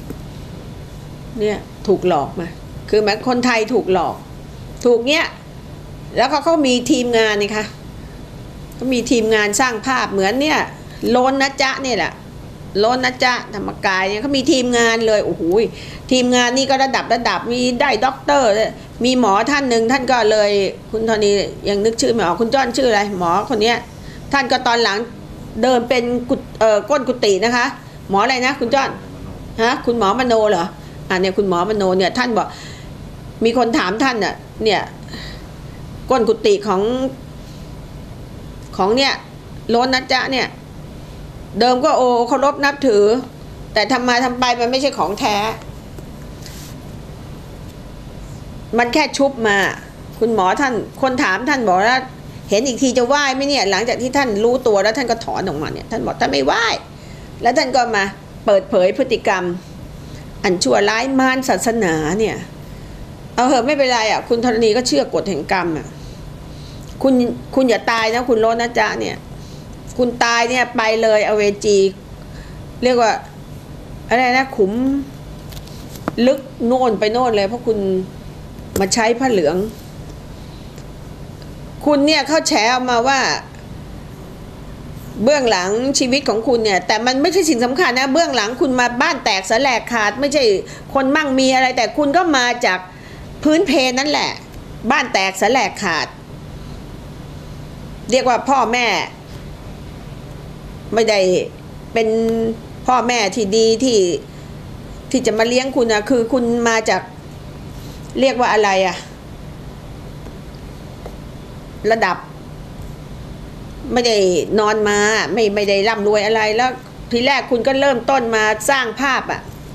เนี่ยถูกหลอกมาคือหมายคนไทยถูกหลอกถูกเนี้ยแล้วเขามีทีมงานนี่ค่ะเขามีทีมงานสร้างภาพเหมือนเนี่ยโลนนะจ๊ะเนี่ยแหละโลนนะจ๊ะธรรมกายเนี่ยเขามีทีมงานเลยโอ้โหทีมงานนี่ก็ระดับมีได้ด็อกเตอร์มีหมอท่านหนึ่งท่านก็เลยคุณธนียังนึกชื่อไม่ออกคุณจ้อนชื่ออะไรหมอคนเนี้ยท่านก็ตอนหลังเดินเป็นก้นกุฏินะคะหมออะไรนะคุณจ้อนฮะคุณหมอมโนเหรอเนี่ยคุณหมอมโนเนี่ยท่านบอกมีคนถามท่านเนี่ยก้นกุฏิของเนี่ยโลนนะจ๊ะเนี่ยเดิมก็เคารพนับถือแต่ทำไปมันไม่ใช่ของแท้มันแค่ชุบมาคุณหมอท่านคนถามท่านบอกว่าเห็นอีกทีจะไหว้ไหมเนี่ยหลังจากที่ท่านรู้ตัวแล้วท่านก็ถอนออกมาเนี่ยท่านบอกท่านไม่ไหว้แล้วท่านก็มาเปิดเผยพฤติกรรมอันชั่วร้ายมารศาสนาเนี่ยเอาเหอะไม่เป็นไรคุณธรณีก็เชื่อกฎแห่งกรรมคุณอย่าตายนะคุณโลนะจ๊ะเนี่ยคุณตายเนี่ยไปเลยอเวจีเรียกว่าอะไรนะขุมลึกโน่นไปโน่นเลยเพราะคุณมาใช้ผ้าเหลืองคุณเนี่ยเขาแฉออกมาว่าเบื้องหลังชีวิตของคุณเนี่ยแต่มันไม่ใช่สิ่งสำคัญนะเบื้องหลังคุณมาบ้านแตกสลายขาดไม่ใช่คนมั่งมีอะไรแต่คุณก็มาจากพื้นเพนั่นแหละบ้านแตกสลายขาดเรียกว่าพ่อแม่ไม่ได้เป็นพ่อแม่ที่ดีที่จะมาเลี้ยงคุณคือคุณมาจากเรียกว่าอะไรระดับไม่ได้นอนมาไม่ได้ร่ำรวยอะไรแล้วทีแรกคุณก็เริ่มต้นมาสร้างภาพ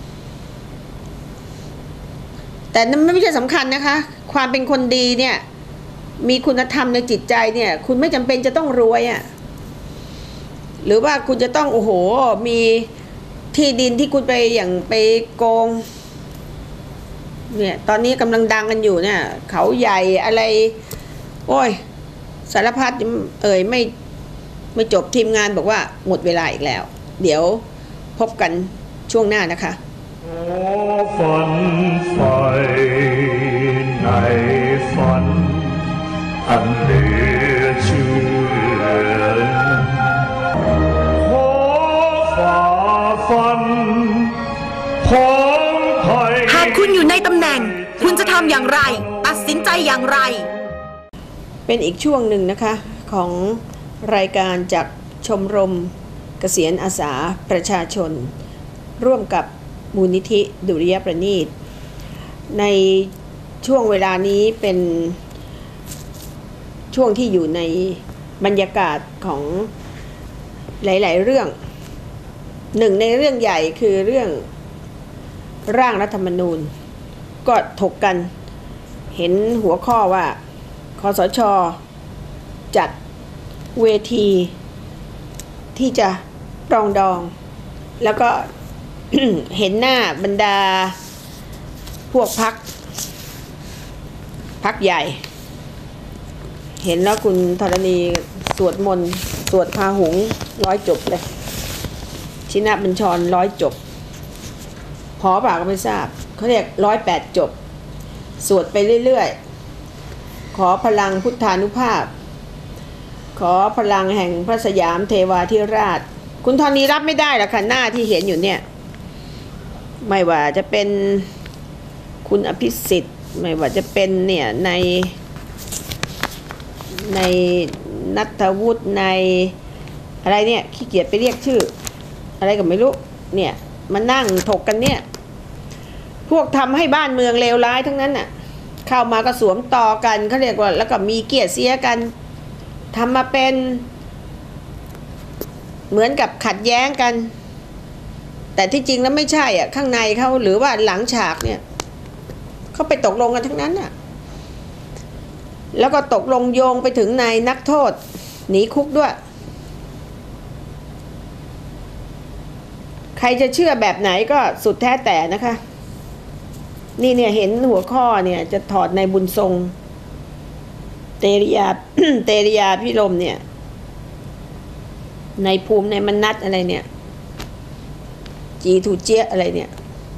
แต่นั่นไม่ใช่สำคัญนะคะความเป็นคนดีเนี่ยมีคุณธรรมในจิตใจเนี่ยคุณไม่จำเป็นจะต้องรวยหรือว่าคุณจะต้องโอ้โหมีที่ดินที่คุณไปอย่างไปโกงเนี่ยตอนนี้กำลังดังกันอยู่เนี่ยเขาใหญ่อะไรโอ้ยสารพัดไม่จบทีมงานบอกว่าหมดเวลาอีกแล้วเดี๋ยวพบกันช่วงหน้านะคะฝันไฟในฝันอันเหลือเชื่อขอฝ่าฟันของไทยหากคุณอยู่ในตำแหน่งคุณจะทำอย่างไรตัดสินใจอย่างไรเป็นอีกช่วงหนึ่งนะคะของรายการจากชมรมเกษียณอาสาประชาชนร่วมกับมูลนิธิดุริยประณีตในช่วงเวลานี้เป็นช่วงที่อยู่ในบรรยากาศของหลายๆเรื่องหนึ่งในเรื่องใหญ่คือเรื่องร่างรัฐธรรมนูญก็ถกกันเห็นหัวข้อว่าคสช.จัดเวทีที่จะปรองดองแล้วก็ เห็นหน้าบรรดาพวกพรรคใหญ่เห็นแล้วคุณธรณีสวดมนต์สวดพาหุง100 จบเลยชินบัญชร100 จบพอเปล่าก็ไม่ทราบเขาเรียก108 จบสวดไปเรื่อยๆขอพลังพุทธานุภาพขอพลังแห่งพระสยามเทวาธิราชคุณธรณีรับไม่ได้หรอกค่ะหน้าที่เห็นอยู่เนี่ยไม่ว่าจะเป็นคุณอภิสิทธิ์ไม่ว่าจะเป็นเนี่ยในในนัทวุฒิในอะไรเนี่ยขี้เกียจไปเรียกชื่ออะไรก็ไม่รู้เนี่ยมานั่งถกกันเนี่ยพวกทำให้บ้านเมืองเลวร้ายทั้งนั้นน่ะเข้ามาก็สวมต่อกันเขาเรียกว่าแล้วก็มีเกียรติเสียกันทำมาเป็นเหมือนกับขัดแย้งกันแต่ที่จริงแล้วไม่ใช่อ่ะข้างในเขาหรือว่าหลังฉากเนี่ยเขาไปตกลงกันทั้งนั้นน่ะแล้วก็ตกลงโยงไปถึงนายนักโทษหนีคุกด้วยใครจะเชื่อแบบไหนก็สุดแท้แต่นะคะนี่เนี่ยเห็นหัวข้อเนี่ยจะถอดในบุญทรงเตริยา เตริยาพิรมเนี่ยในภูมิในมนัสอะไรเนี่ยจีถูเจี๊ยอะไรเนี่ย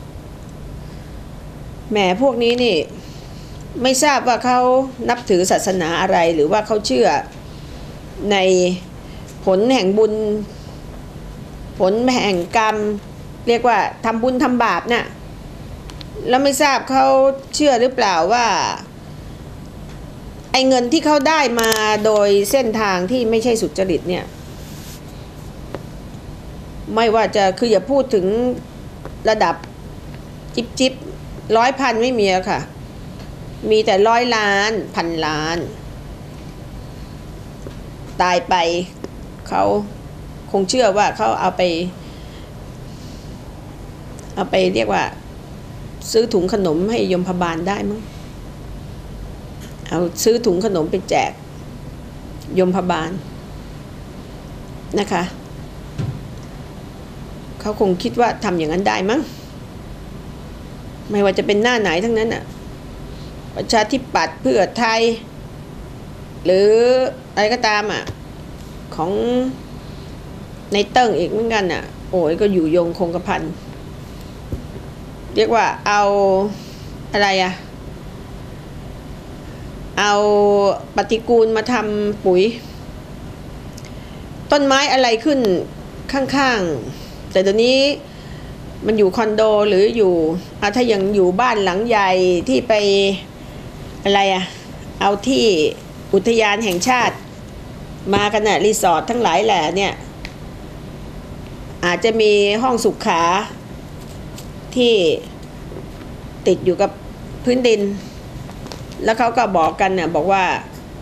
แหมพวกนี้นี่ไม่ทราบว่าเขานับถือศาสนาอะไรหรือว่าเขาเชื่อในผลแห่งบุญผลแห่งกรรมเรียกว่าทำบุญทำบาปน่ะแล้วไม่ทราบเขาเชื่อหรือเปล่าว่าไอ้เงินที่เขาได้มาโดยเส้นทางที่ไม่ใช่สุจริตเนี่ยไม่ว่าจะคืออย่าพูดถึงระดับจิบ100,000ไม่มีอะค่ะมีแต่100 ล้าน1,000 ล้านตายไปเขาคงเชื่อว่าเขาเอาไปเรียกว่าซื้อถุงขนมให้ยมพบาลได้มั้งเอาซื้อถุงขนมไปแจกยมพบาลนะคะเขาคงคิดว่าทำอย่างนั้นได้มั้งไม่ว่าจะเป็นหน้าไหนทั้งนั้นน่ะประชาธิปัตย์เพื่อไทยหรืออะไรก็ตามอ่ะของในเติ้งอีกเหมือนกันน่ะโอ้ยก็อยู่ยงคงกระพันเรียกว่าเอาอะไรอ่ะเอาปฏิกูลมาทำปุ๋ยต้นไม้อะไรขึ้นข้างๆแต่ตอนนี้มันอยู่คอนโดหรืออยู่ถ้ายังอยู่บ้านหลังใหญ่ที่ไปอะไรอ่ะเอาที่อุทยานแห่งชาติมากันน่ะรีสอร์ททั้งหลายแหละเนี่ยอาจจะมีห้องสุขาที่ติดอยู่กับพื้นดินแล้วเขาก็บอกกันน่ะบอกว่า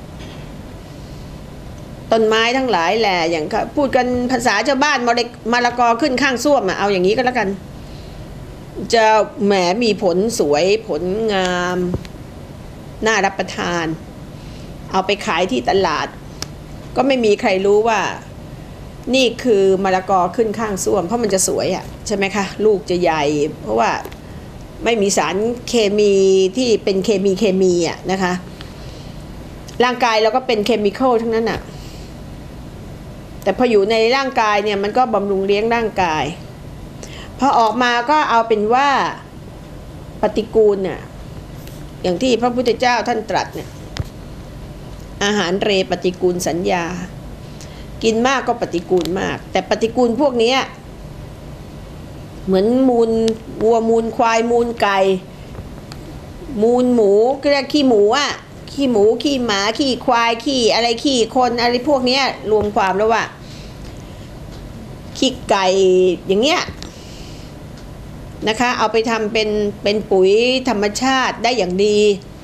ต้นไม้ทั้งหลายแหละอย่างพูดกันภาษาชาวบ้านมะละกอขึ้นข้างส้วมเอาอย่างนี้ก็แล้วกันจะแหมมีผลสวยผลงามน่ารับประทานเอาไปขายที่ตลาดก็ไม่มีใครรู้ว่านี่คือมะละกอขึ้นข้างส้วมเพราะมันจะสวยอ่ะใช่ไหมคะลูกจะใหญ่เพราะว่าไม่มีสารเคมีที่เป็นเคมีอ่ะนะคะร่างกายเราก็เป็นเคมีคอลทั้งนั้นอ่ะแต่พออยู่ในร่างกายเนี่ยมันก็บำรุงเลี้ยงร่างกายพอออกมาก็เอาเป็นว่าปฏิกูลเนี่ยอย่างที่พระพุทธเจ้าท่านตรัสเนี่ยอาหารเรปฏิกูลสัญญากินมากก็ปฏิกูลมากแต่ปฏิกูลพวกนี้เหมือนมูลวัวมูลควายมูลไก่มูลหมูก็เรียกขี้หมูอ่ะขี้หมูขี้หมาขี้ควายขี้อะไรขี้คนอะไรพวกนี้รวมความแล้วว่าขี้ไก่อย่างเงี้ยนะคะเอาไปทำเป็นปุ๋ยธรรมชาติได้อย่างดี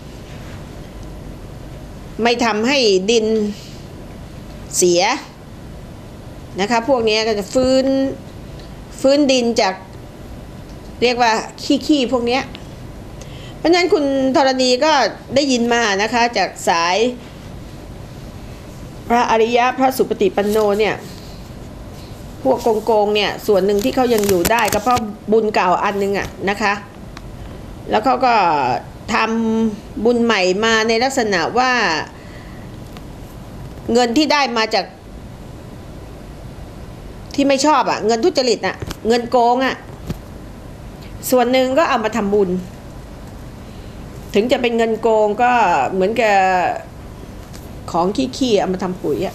ไม่ทำให้ดินเสียนะคะพวกนี้ก็จะฟื้นดินจากเรียกว่าขี้พวกนี้เพราะฉะนั้นคุณธรณีก็ได้ยินมานะคะจากสายพระอริยะพระสุปฏิปันโนเนี่ยพวกโกงเนี่ยส่วนหนึ่งที่เขายังอยู่ได้ก็เพราะบุญเก่าอันนึงอ่ะนะคะแล้วเขาก็ทำบุญใหม่มาในลักษณะว่าเงินที่ได้มาจากที่ไม่ชอบอ่ะเงินทุจริตอ่ะเงินโกงอ่ะส่วนหนึ่งก็เอามาทำบุญถึงจะเป็นเงินโกงก็เหมือนกับของขี้เอามาทำปุ๋ยอ่ะ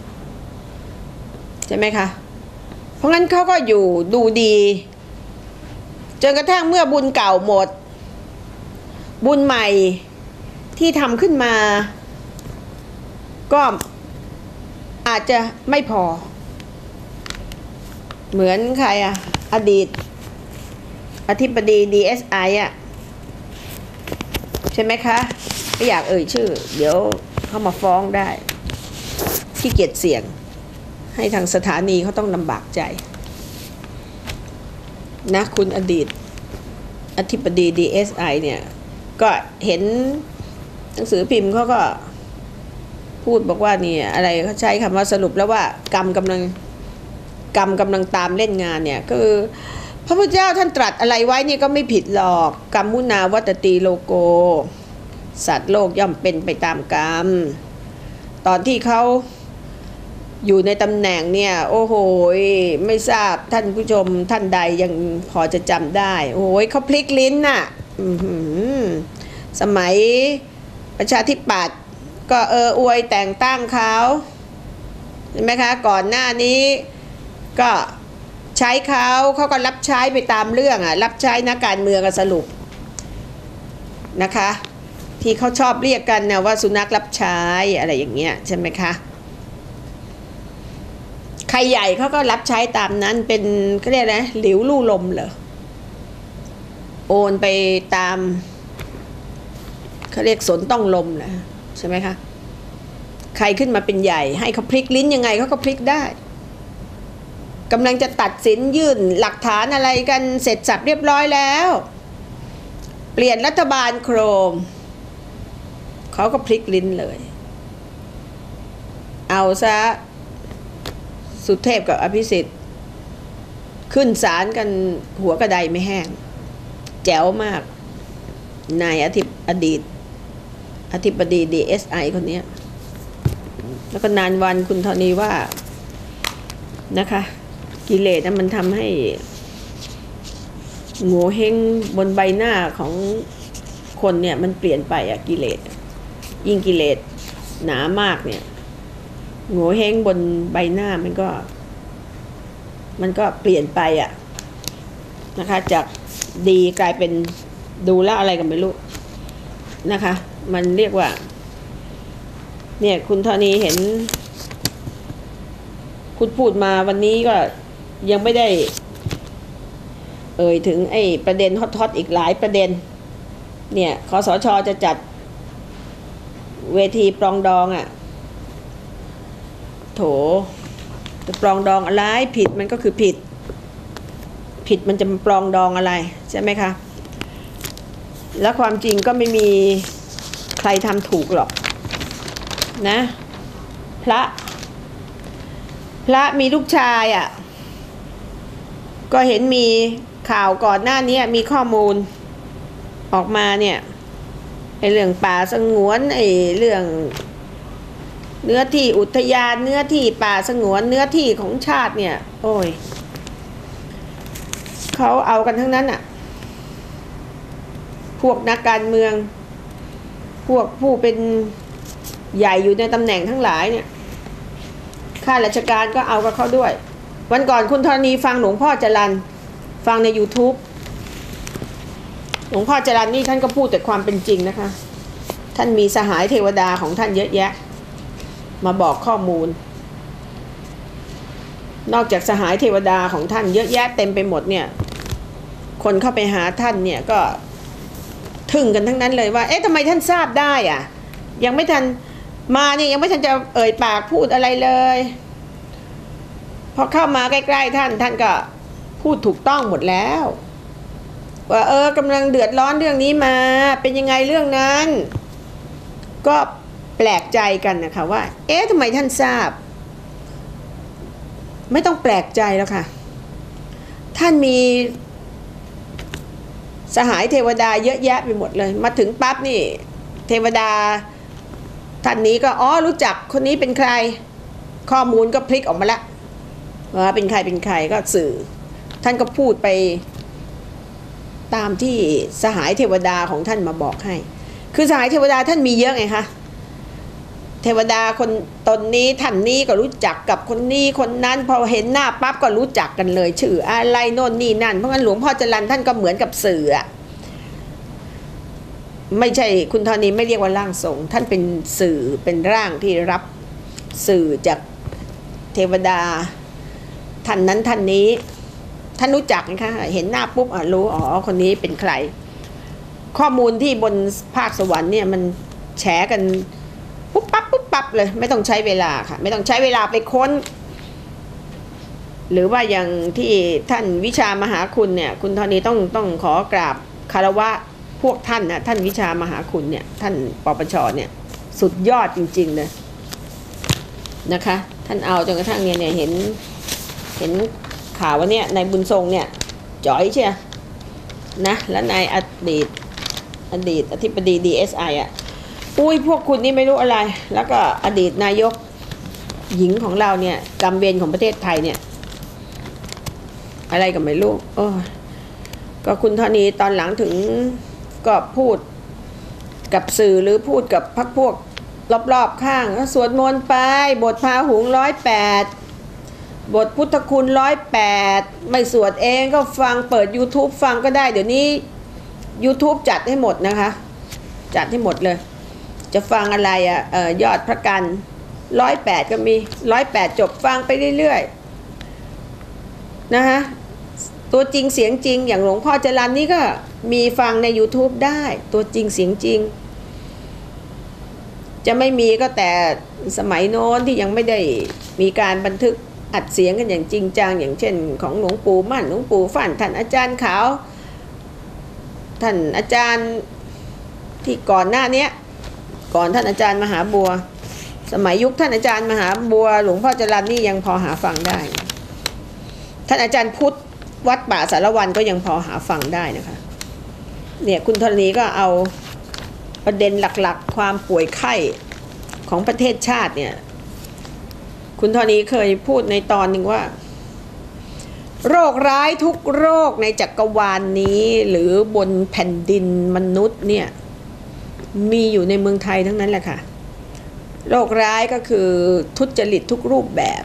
ใช่ไหมคะเพราะงั้นเขาก็อยู่ดูดีจนกระทั่งเมื่อบุญเก่าหมดบุญใหม่ที่ทำขึ้นมาก็อาจจะไม่พอเหมือนใครอะอดีตอธิบดี DSI อะใช่ไหมคะไม่อยากเอ่ยชื่อเดี๋ยวเขามาฟ้องได้ขี้เกียจเสี่ยงให้ทางสถานีเขาต้องลำบากใจนะคุณอดีตอธิบดี DSI เนี่ยก็เห็นหนังสือพิมพ์เขาก็พูดบอกว่านี่อะไรเขาใช้คำว่าสรุปแล้วว่ากรรมกำลังตามเล่นงานเนี่ยคือพระพุทธเจ้าท่านตรัสอะไรไว้นี่ก็ไม่ผิดหรอกกรรมุนาวัตติโลโกสัตว์โลกย่อมเป็นไปตามกรรมตอนที่เขาอยู่ในตำแหน่งเนี่ยโอ้โหไม่ทราบท่านผู้ชมท่านใดยังพอจะจำได้โอ้โหเขาพลิกลิ้นน่ะสมัยประชาธิปัตย์ก็อวยแต่งตั้งเขาเห็นไหมคะก่อนหน้านี้ก็ใช้เขาก็รับใช้ไปตามเรื่องรับใช้นักการเมืองสรุปนะคะที่เขาชอบเรียกกันนะว่าสุนัขรับใช้อะไรอย่างเงี้ยใช่ไหมคะใครใหญ่เขาก็รับใช้ตามนั้นเป็นเขาเรียกนะหลิวลู่ลมเหรอโอนไปตามเขาเรียกสนต้องลมนะใช่ไหมคะใครขึ้นมาเป็นใหญ่ให้เขาพลิกลิ้นยังไงเขาก็พลิกได้กำลังจะตัดสินยื่นหลักฐานอะไรกันเสร็จสับเรียบร้อยแล้วเปลี่ยนรัฐบาลโครมเขาก็พลิกลิ้นเลยเอาซะสุเทพกับอภิสิทธิ์ขึ้นศาลกันหัวกระไดไม่แห้งแจ๋วมากนายอดีตอธิบดี DSI คนนี้แล้วก็นานวันคุณธนีว่านะคะกิเลสมันทำให้โง่เฮงบนใบหน้าของคนเนี่ยมันเปลี่ยนไปกิเลสยิ่งกิเลสหนามากเนี่ยโง่เฮงบนใบหน้ามันก็เปลี่ยนไปนะคะจากดีกลายเป็นดูแล้วอะไรกันไม่รู้นะคะมันเรียกว่าเนี่ยคุณธนีเห็นคุณพูดมาวันนี้ก็ยังไม่ได้ถึงไอ้ประเด็นฮอตๆอีกหลายประเด็นเนี่ยคสช.จะจัดเวทีปรองดองโถจะปรองดองอะไรผิดมันก็คือผิดมันจะปรองดองอะไรใช่ไหมคะแล้วความจริงก็ไม่มีใครทำถูกหรอกนะพระมีลูกชายก็เห็นมีข่าวก่อนหน้านี้มีข้อมูลออกมาเนี่ยไอ้เรื่องป่าสงวนไอ้เรื่องเนื้อที่อุทยานเนื้อที่ป่าสงวนเนื้อที่ของชาติเนี่ยโอ้ยเขาเอากันทั้งนั้นพวกนักการเมืองพวกผู้เป็นใหญ่อยู่ในตำแหน่งทั้งหลายเนี่ยข้าราชการก็เอากับเขาด้วยวันก่อนคุณธรณีฟังหลวงพ่อจรัญฟังใน YouTube หลวงพ่อจรัญนี่ท่านก็พูดแต่ความเป็นจริงนะคะท่านมีสหายเทวดาของท่านเยอะแยะมาบอกข้อมูลนอกจากสหายเทวดาของท่านเยอะแยะเต็มไปหมดเนี่ยคนเข้าไปหาท่านเนี่ยก็ทึ่งกันทั้งนั้นเลยว่าเอ๊ะทำไมท่านทราบได้ยังไม่ทันมานี่ยังไม่ทันจะเอ่ยปากพูดอะไรเลยพอเข้ามาใกล้ๆท่านก็พูดถูกต้องหมดแล้วว่ากำลังเดือดร้อนเรื่องนี้มาเป็นยังไงเรื่องนั้นก็แปลกใจกันนะคะว่าเอ๊ะทำไมท่านทราบไม่ต้องแปลกใจแล้วค่ะท่านมีสหายเทวดาเยอะแยะไปหมดเลยมาถึงปั๊บนี่เทวดาท่านนี้ก็รู้จักคนนี้เป็นใครข้อมูลก็พลิกออกมาแล้วว่าเป็นใครก็สื่อท่านก็พูดไปตามที่สหายเทวดาของท่านมาบอกให้คือสหายเทวดาท่านมีเยอะไงคะเทวดาคนตนนี้ท่านนี้ก็รู้จักกับคนนี้คนนั้นพอเห็นหน้าปั๊บก็รู้จักกันเลยชื่ออะไรโน่นนี่นั่นเพราะงั้นหลวงพ่อจรัญท่านก็เหมือนกับสื่อไม่ใช่คุณธรณีไม่เรียกว่าร่างทรงท่านเป็นสื่อเป็นร่างที่รับสื่อจากเทวดาท่านนั้นท่านนี้ท่านรู้จักนะคะเห็นหน้าปุ๊บรู้คนนี้เป็นใครข้อมูลที่บนภาคสวรรค์เนี่ยมันแฉกันปุ๊บปั๊บเลยไม่ต้องใช้เวลาค่ะไม่ต้องใช้เวลาไปค้นหรือว่าอย่างที่ท่านวิชามหาคุณเนี่ยคุณธรณีต้องขอกราบคารวะพวกท่านนะท่านวิชามหาคุณเนี่ยท่านปปชเนี่ยสุดยอดจริงๆเลยนะคะท่านเอาจนกระทั่งเนี่ยเห็นข่าวว่าเนี่ยนายบุญทรงเนี่ยจ๋อยเชียนะและนายอดีตอธิบดี DSI อุ้ยพวกคุณนี่ไม่รู้อะไรแล้วก็อดีตนายกหญิงของเราเนี่ยกรรมเวรของประเทศไทยเนี่ยอะไรก็ไม่รู้ก็คุณธรณีตอนหลังถึงก็พูดกับสื่อหรือพูดกับพรรคพวกรอบๆข้างสวดมนต์ไปบทพาหุง108บทพุทธคุณ108ไม่สวดเองก็ฟังเปิด YouTube ฟังก็ได้เดี๋ยวนี้ YouTube จัดให้หมดนะคะจัดให้หมดเลยจะฟังอะไรยอดพระกัน108ก็มี108จบฟังไปเรื่อยๆนะคะตัวจริงเสียงจริงอย่างหลวงพ่อจรัญนี่ก็มีฟังใน YouTube ได้ตัวจริงเสียงจริงจะไม่มีก็แต่สมัยโน้นที่ยังไม่ได้มีการบันทึกอัดเสียงกันอย่างจริงจังอย่างเช่นของหลวงปู่มั่นหลวงปู่ฟั่นท่านอาจารย์ขาวท่านอาจารย์ที่ก่อนหน้านี้ก่อนท่านอาจารย์มหาบัวสมัยยุคท่านอาจารย์มหาบัวหลวงพ่อจรัญนี่ยังพอหาฟังได้ท่านอาจารย์พุทธวัดป่าสารวันก็ยังพอหาฟังได้นะคะเนี่ยคุณธรณีก็เอาประเด็นหลักๆความป่วยไข้ของประเทศชาติเนี่ยคุณธรณีเคยพูดในตอนหนึ่งว่าโรคร้ายทุกโรคในจักรวาลนี้หรือบนแผ่นดินมนุษย์เนี่ยมีอยู่ในเมืองไทยทั้งนั้นแหละค่ะโรคร้ายก็คือทุจริตทุกรูปแบบ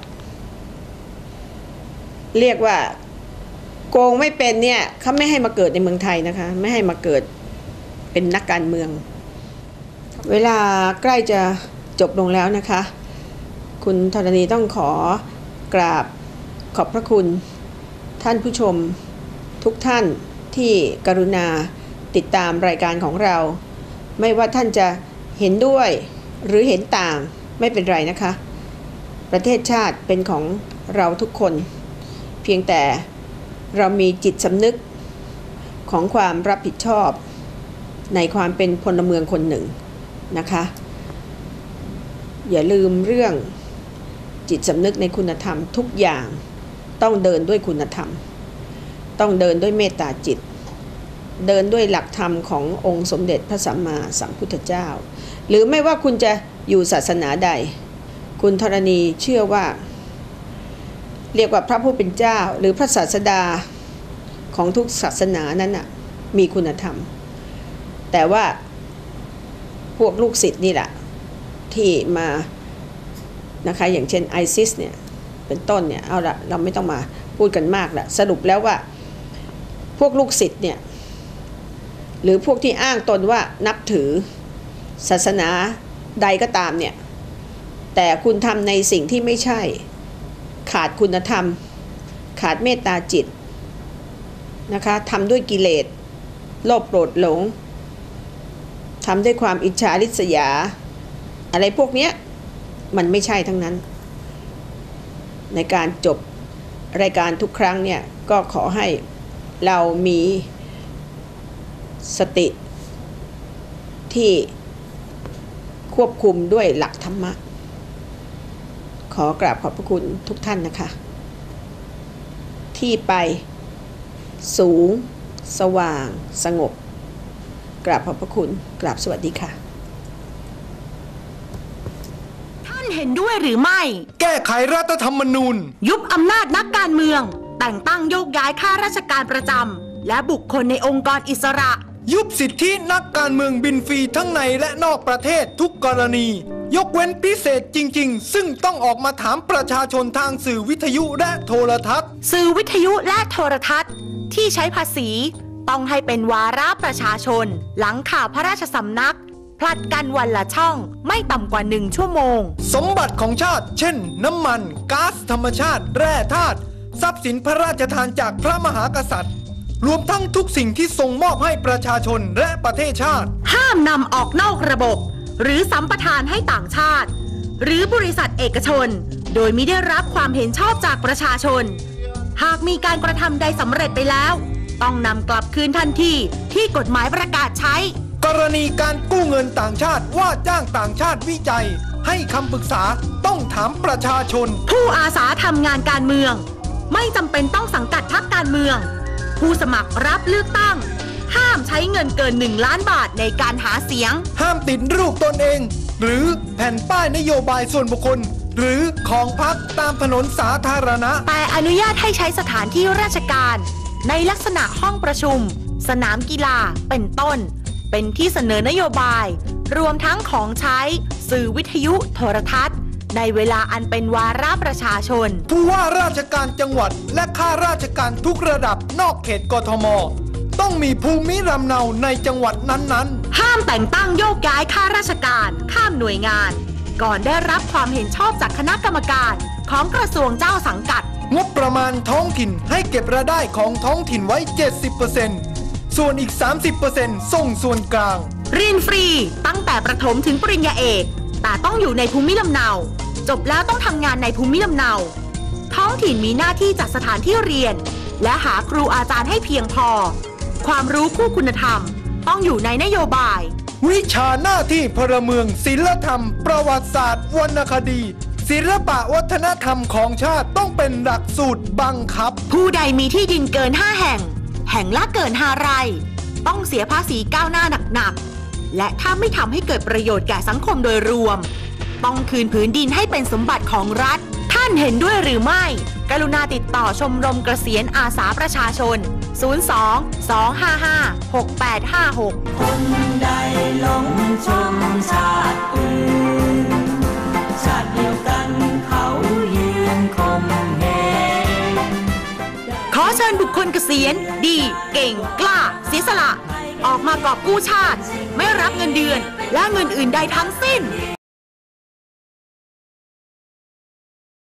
เรียกว่าโกงไม่เป็นเนี่ยเขาไม่ให้มาเกิดในเมืองไทยนะคะไม่ให้มาเกิดเป็นนักการเมืองเวลาใกล้จะจบลงแล้วนะคะคุณธรณีต้องขอกราบขอบพระคุณท่านผู้ชมทุกท่านที่กรุณาติดตามรายการของเราไม่ว่าท่านจะเห็นด้วยหรือเห็นต่างไม่เป็นไรนะคะประเทศชาติเป็นของเราทุกคนเพียงแต่เรามีจิตสำนึกของความรับผิดชอบในความเป็นพลเมืองคนหนึ่งนะคะอย่าลืมเรื่องจิตสำนึกในคุณธรรมทุกอย่างต้องเดินด้วยคุณธรรมต้องเดินด้วยเมตตาจิตเดินด้วยหลักธรรมขององค์สมเด็จพระสัมมาสัมพุทธเจ้าหรือไม่ว่าคุณจะอยู่ศาสนาใดคุณธรณีเชื่อว่าเรียกว่าพระผู้เป็นเจ้าหรือพระศาสดาของทุกศาสนานั้นน่ะมีคุณธรรมแต่ว่าพวกลูกศิษย์นี่แหละที่มานะคะอย่างเช่นไอซิสเนี่ยเป็นต้นเนี่ยเอาละเราไม่ต้องมาพูดกันมากละสรุปแล้วว่าพวกลูกศิษย์เนี่ยหรือพวกที่อ้างตนว่านับถือศาสนาใดก็ตามเนี่ยแต่คุณทำในสิ่งที่ไม่ใช่ขาดคุณธรรมขาดเมตตาจิตนะคะทำด้วยกิเลสโลภโกรธหลงทำด้วยความอิจฉาริษยาอะไรพวกเนี้ยมันไม่ใช่ทั้งนั้นในการจบรายการทุกครั้งเนี่ยก็ขอให้เรามีสติที่ควบคุมด้วยหลักธรรมะขอกราบขอบพระคุณทุกท่านนะคะที่ไปสูงสว่างสงบกราบขอบพระคุณกราบสวัสดีค่ะท่านเห็นด้วยหรือไม่แก้ไขรัฐธรรมนูญยุบอำนาจนักการเมืองแต่งตั้งโยกย้ายข้าราชการประจำและบุคคลในองค์กรอิสระยุบสิทธินักการเมืองบินฟรีทั้งในและนอกประเทศทุกกรณียกเว้นพิเศษจริงๆซึ่งต้องออกมาถามประชาชนทางสื่อวิทยุและโทรทัศน์สื่อวิทยุและโทรทัศน์ที่ใช้ภาษีต้องให้เป็นวาระประชาชนหลังข่าวพระราชสำนักผลัดกันวันละช่องไม่ต่ำกว่า1 ชั่วโมงสมบัติของชาติเช่นน้ำมันก๊าซธรรมชาติแร่ธาตุทรัพย์สินพระราชทานจากพระมหากษัตริย์รวมทั้งทุกสิ่งที่ทรงมอบให้ประชาชนและประเทศชาติห้ามนำออกนอกระบบหรือสัมปทานให้ต่างชาติหรือบริษัทเอกชนโดยมิได้รับความเห็นชอบจากประชาชนหากมีการกระทำใดสำเร็จไปแล้วต้องนำกลับคืนทันทีที่กฎหมายประกาศใช้กรณีการกู้เงินต่างชาติว่าจ้างต่างชาติวิจัยให้คำปรึกษาต้องถามประชาชนผู้อาสาทำงานการเมืองไม่จำเป็นต้องสังกัดพรรคการเมืองผู้สมัครรับเลือกตั้งห้ามใช้เงินเกิน1 ล้านบาทในการหาเสียงห้ามติดรูปตนเองหรือแผ่นป้ายนโยบายส่วนบุคคลหรือของพรรคตามถนนสาธารณะแต่อนุญาตให้ใช้สถานที่ราชการในลักษณะห้องประชุมสนามกีฬาเป็นต้นเป็นที่เสนอนโยบายรวมทั้งของใช้สื่อวิทยุโทรทัศน์ในเวลาอันเป็นวาระประชาชนผู้ว่าราชการจังหวัดและข้าราชการทุกระดับนอกเขตกทมต้องมีภูมิลำเนาในจังหวัดนั้นๆห้ามแต่งตั้งโยกย้ายข้าราชการข้ามหน่วยงานก่อนได้รับความเห็นชอบจากคณะกรรมการของกระทรวงเจ้าสังกัดงบประมาณท้องถิ่นให้เก็บรายได้ของท้องถิ่นไว้ 70% ส่วนอีก 30% ส่งส่วนกลางเรียนฟรีตั้งแต่ประถมถึงปริญญาเอกแต่ต้องอยู่ในภูมิลำเนาจบแล้วต้องทำงานในภูมิลำเนาท้องถิ่นมีหน้าที่จัดสถานที่เรียนและหาครูอาจารย์ให้เพียงพอความรู้คู่คุณธรรมต้องอยู่ในนโยบายวิชาหน้าที่พลเมืองศิลธรรมประวัติศาสตร์วรรณคดีศิลปะวัฒนธรรมของชาติต้องเป็นหลักสูตรบังคับผู้ใดมีที่ดินเกิน5 แห่งแห่งละเกิน5 ไร่ต้องเสียภาษีก้าวหน้าหนักๆและถ้าไม่ทำให้เกิดประโยชน์แก่สังคมโดยรวมต้องคืนผืนดินให้เป็นสมบัติของรัฐท่านเห็นด้วยหรือไม่กรุณาติดต่อชมรมเกษียณอาสาประชาชน02-255-6856 คนใดหลงชมชาติอื่นชาติเดียวกันเขายืนคมเหงขอเชิญบุคคลเกษียณดีเก่งกล้าเสียสละออกมากอบกู้ชาติไม่รับเงินเดือนและเงินอื่นใดทั้งสิ้น